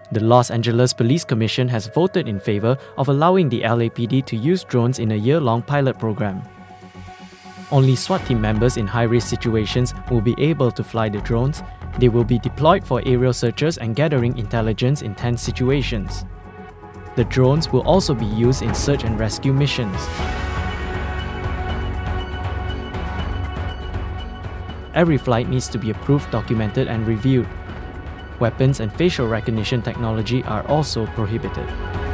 The Los Angeles Police Commission has voted in favor of allowing the LAPD to use drones in a year-long pilot program. Only SWAT team members in high-risk situations will be able to fly the drones. They will be deployed for aerial searches and gathering intelligence in tense situations. The drones will also be used in search and rescue missions. Every flight needs to be approved, documented, and reviewed. Weapons and facial recognition technology are also prohibited.